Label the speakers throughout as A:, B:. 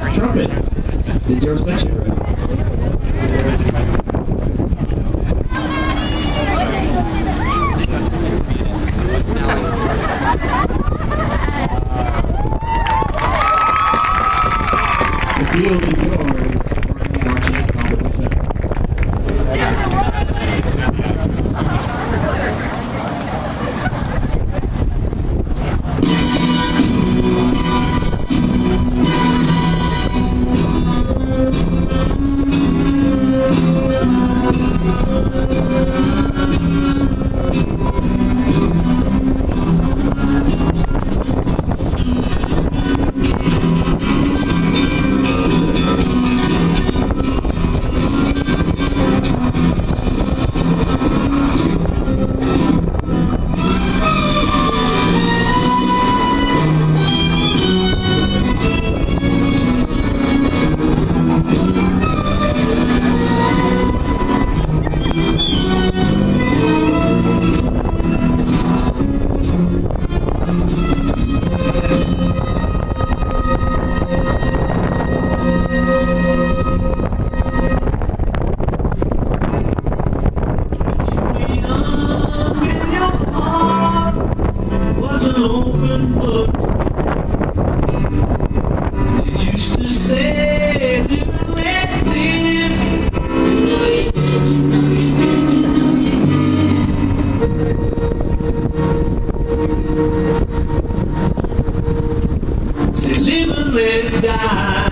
A: Trumpet. Did your section ready? The field is yours for any marching competition. Live and let die.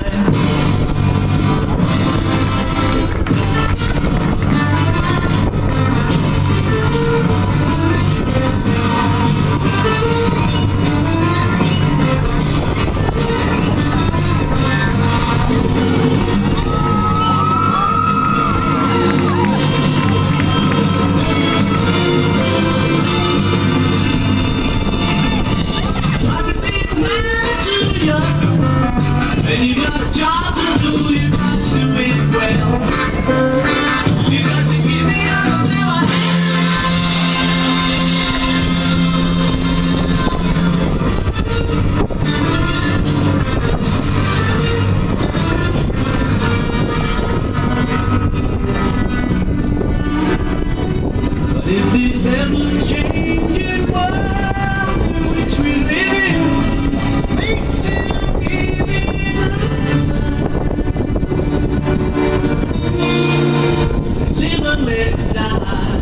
A: And you got a job to do, you got to do it well. You got to give me a little But if this ever-changing world in which we live makes it live and let die.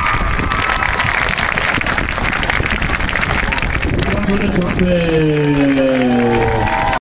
B: One for the trumpet.